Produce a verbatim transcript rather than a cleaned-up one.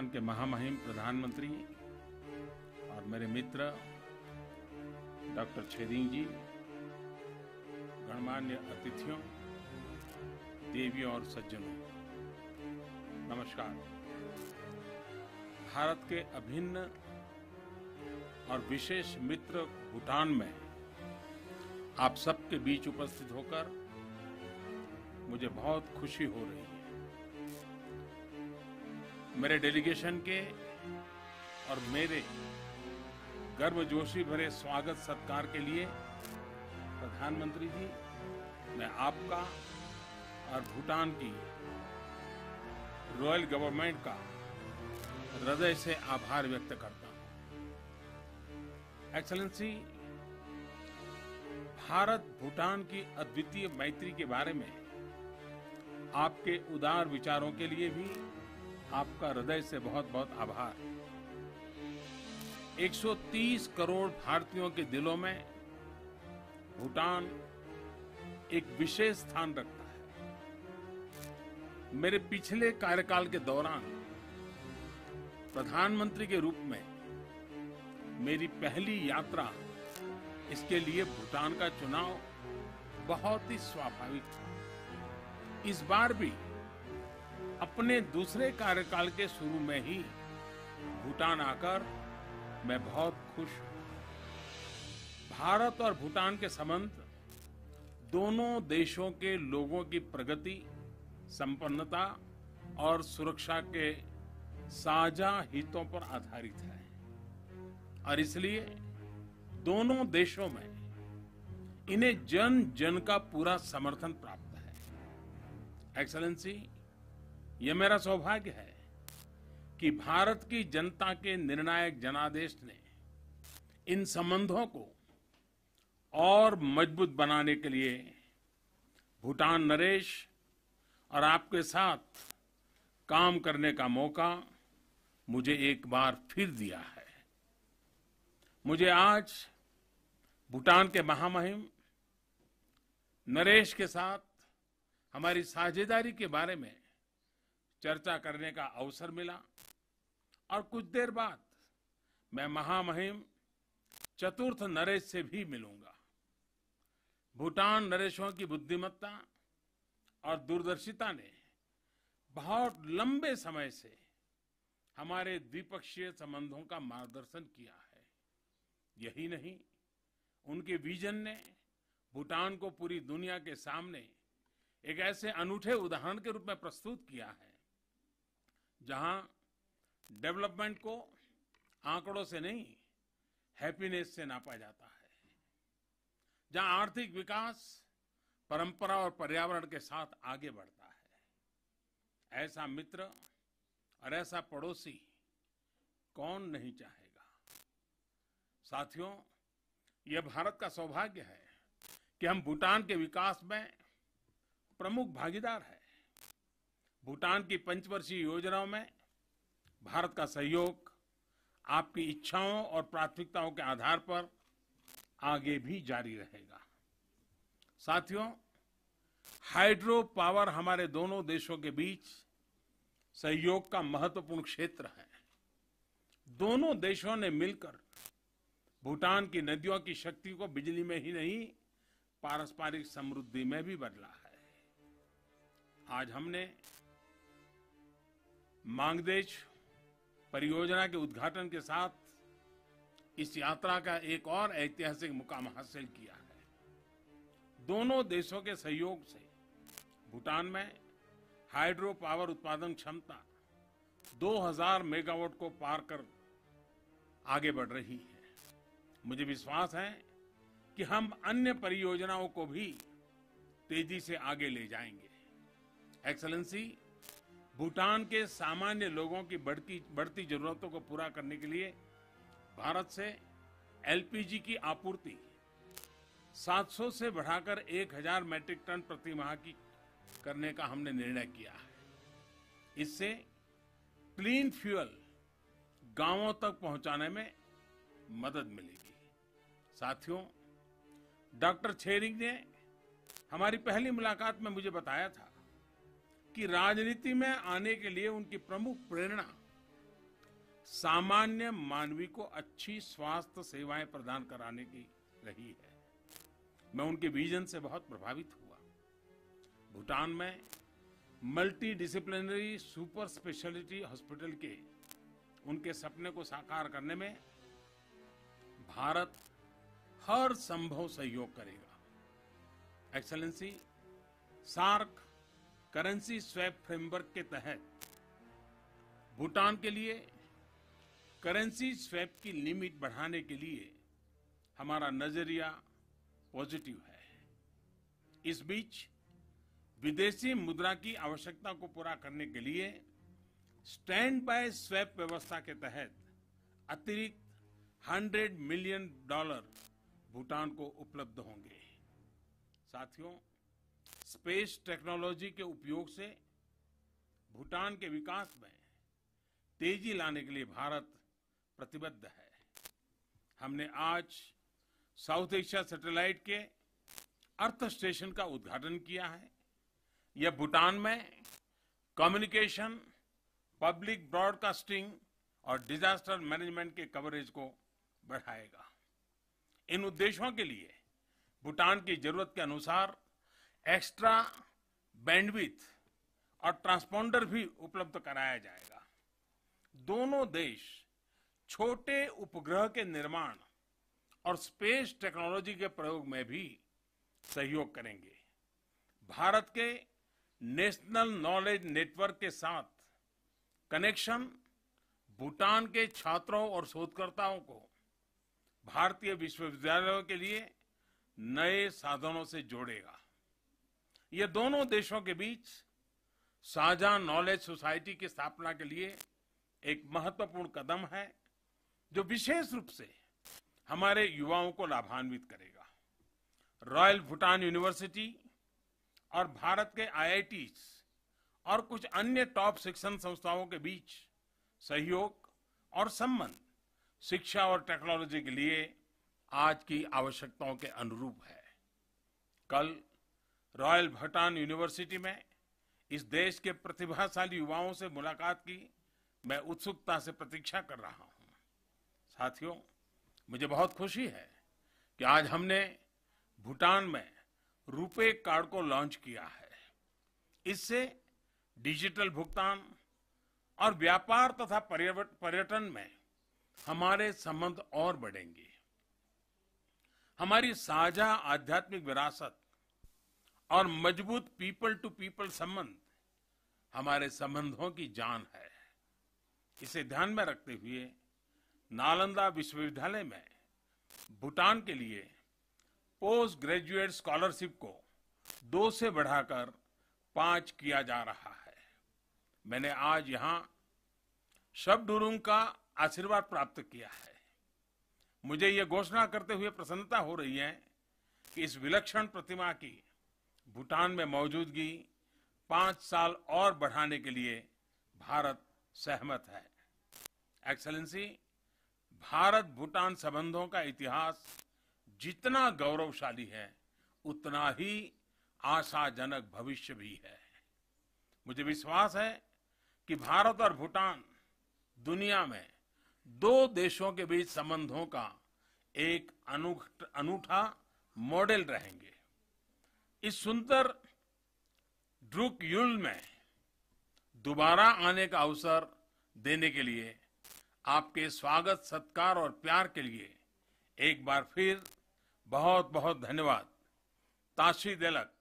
भूटान के महामहिम प्रधानमंत्री और मेरे मित्र डॉक्टर छेरिंग जी, गणमान्य अतिथियों, देवियों और सज्जनों, नमस्कार। भारत के अभिन्न और विशेष मित्र भूटान में आप सबके बीच उपस्थित होकर मुझे बहुत खुशी हो रही है। मेरे डेलीगेशन के और मेरे गर्मजोशी भरे स्वागत सत्कार के लिए प्रधानमंत्री जी, मैं आपका और भूटान की रॉयल गवर्नमेंट का हृदय से आभार व्यक्त करता हूं। एक्सेलेंसी, भारत भूटान की अद्वितीय मैत्री के बारे में आपके उदार विचारों के लिए भी आपका हृदय से बहुत बहुत आभार। एक सौ तीस करोड़ भारतीयों के दिलों में भूटान एक विशेष स्थान रखता है। मेरे पिछले कार्यकाल के दौरान प्रधानमंत्री के रूप में मेरी पहली यात्रा, इसके लिए भूटान का चुनाव बहुत ही स्वाभाविक था। इस बार भी अपने दूसरे कार्यकाल के शुरू में ही भूटान आकर मैं बहुत खुश हूं। भारत और भूटान के संबंध दोनों देशों के लोगों की प्रगति, संपन्नता और सुरक्षा के साझा हितों पर आधारित है और इसलिए दोनों देशों में इन्हें जन जन का पूरा समर्थन प्राप्त है। एक्सेलेंसी, यह मेरा सौभाग्य है कि भारत की जनता के निर्णायक जनादेश ने इन संबंधों को और मजबूत बनाने के लिए भूटान नरेश और आपके साथ काम करने का मौका मुझे एक बार फिर दिया है। मुझे आज भूटान के महामहिम नरेश के साथ हमारी साझेदारी के बारे में चर्चा करने का अवसर मिला और कुछ देर बाद मैं महामहिम चतुर्थ नरेश से भी मिलूंगा। भूटान नरेशों की बुद्धिमत्ता और दूरदर्शिता ने बहुत लंबे समय से हमारे द्विपक्षीय संबंधों का मार्गदर्शन किया है। यही नहीं, उनके विजन ने भूटान को पूरी दुनिया के सामने एक ऐसे अनूठे उदाहरण के रूप में प्रस्तुत किया है जहां डेवलपमेंट को आंकड़ों से नहीं, हैप्पीनेस से नापा जाता है, जहां आर्थिक विकास परंपरा और पर्यावरण के साथ आगे बढ़ता है। ऐसा मित्र और ऐसा पड़ोसी कौन नहीं चाहेगा। साथियों, यह भारत का सौभाग्य है कि हम भूटान के विकास में प्रमुख भागीदार हैं। भूटान की पंचवर्षीय योजनाओं में भारत का सहयोग आपकी इच्छाओं और प्राथमिकताओं के आधार पर आगे भी जारी रहेगा। साथियों, हाइड्रो पावर हमारे दोनों देशों के बीच सहयोग का महत्वपूर्ण क्षेत्र है। दोनों देशों ने मिलकर भूटान की नदियों की शक्ति को बिजली में ही नहीं, पारस्परिक समृद्धि में भी बदला है। आज हमने मांगदेच परियोजना के उद्घाटन के साथ इस यात्रा का एक और ऐतिहासिक मुकाम हासिल किया है। दोनों देशों के सहयोग से भूटान में हाइड्रो पावर उत्पादन क्षमता दो हज़ार मेगावाट को पार कर आगे बढ़ रही है। मुझे विश्वास है कि हम अन्य परियोजनाओं को भी तेजी से आगे ले जाएंगे। एक्सेलेंसी, भूटान के सामान्य लोगों की बढ़ती बढ़ती जरूरतों को पूरा करने के लिए भारत से एलपीजी की आपूर्ति सात सौ से बढ़ाकर एक हज़ार मैट्रिक टन प्रति माह की करने का हमने निर्णय किया है। इससे क्लीन फ्यूल गांवों तक पहुंचाने में मदद मिलेगी। साथियों, डॉक्टर छेरिंग ने हमारी पहली मुलाकात में मुझे बताया था कि राजनीति में आने के लिए उनकी प्रमुख प्रेरणा सामान्य मानवी को अच्छी स्वास्थ्य सेवाएं प्रदान कराने की रही है। मैं उनके विजन से बहुत प्रभावित हुआ। भूटान में multidisciplinary super speciality hospital के उनके सपने को साकार करने में भारत हर संभव सहयोग करेगा। Excellency, SAARC currency swap framework के तहत भूटान के लिए करेंसी स्वैप की लिमिट बढ़ाने के लिए हमारा नजरिया पॉजिटिव है। इस बीच विदेशी मुद्रा की आवश्यकता को पूरा करने के लिए स्टैंड बाय स्वैप व्यवस्था के तहत अतिरिक्त हंड्रेड मिलियन डॉलर भूटान को उपलब्ध होंगे। साथियों, स्पेस टेक्नोलॉजी के उपयोग से भूटान के विकास में तेजी लाने के लिए भारत प्रतिबद्ध है। हमने आज साउथ एशिया सैटेलाइट के अर्थ स्टेशन का उद्घाटन किया है। यह भूटान में कम्युनिकेशन, पब्लिक ब्रॉडकास्टिंग और डिजास्टर मैनेजमेंट के कवरेज को बढ़ाएगा। इन उद्देश्यों के लिए भूटान की जरूरत के अनुसार एक्स्ट्रा बैंडविड्थ और ट्रांसपोंडर भी उपलब्ध कराया जाएगा। दोनों देश छोटे उपग्रह के निर्माण और स्पेस टेक्नोलॉजी के प्रयोग में भी सहयोग करेंगे। भारत के नेशनल नॉलेज नेटवर्क के साथ कनेक्शन भूटान के छात्रों और शोधकर्ताओं को भारतीय विश्वविद्यालयों के लिए नए साधनों से जोड़ेगा। ये दोनों देशों के बीच साझा नॉलेज सोसाइटी की स्थापना के लिए एक महत्वपूर्ण कदम है, जो विशेष रूप से हमारे युवाओं को लाभान्वित करेगा। रॉयल भूटान यूनिवर्सिटी और भारत के आई आई टी और कुछ अन्य टॉप शिक्षण संस्थाओं के बीच सहयोग और संबंध शिक्षा और टेक्नोलॉजी के लिए आज की आवश्यकताओं के अनुरूप है। कल रॉयल भूटान यूनिवर्सिटी में इस देश के प्रतिभाशाली युवाओं से मुलाकात की मैं उत्सुकता से प्रतीक्षा कर रहा हूं। साथियों, मुझे बहुत खुशी है कि आज हमने भूटान में रुपे कार्ड को लॉन्च किया है। इससे डिजिटल भुगतान और व्यापार तथा पर्यटन में हमारे संबंध और बढ़ेंगे। हमारी साझा आध्यात्मिक विरासत और मजबूत पीपल टू पीपल संबंध हमारे संबंधों की जान है। इसे ध्यान में रखते हुए नालंदा विश्वविद्यालय में भूटान के लिए पोस्ट ग्रेजुएट स्कॉलरशिप को दो से बढ़ाकर पांच किया जा रहा है। मैंने आज यहां शबडुरुंग का आशीर्वाद प्राप्त किया है। मुझे यह घोषणा करते हुए प्रसन्नता हो रही है कि इस विलक्षण प्रतिमा की भूटान में मौजूदगी पांच साल और बढ़ाने के लिए भारत सहमत है। एक्सेलेंसी, भारत भूटान संबंधों का इतिहास जितना गौरवशाली है, उतना ही आशाजनक भविष्य भी है। मुझे विश्वास है कि भारत और भूटान दुनिया में दो देशों के बीच संबंधों का एक अनूठा मॉडल रहेंगे। इस सुंदर ड्रुक युल में दोबारा आने का अवसर देने के लिए आपके स्वागत, सत्कार और प्यार के लिए एक बार फिर बहुत बहुत धन्यवाद। ताशी देलक।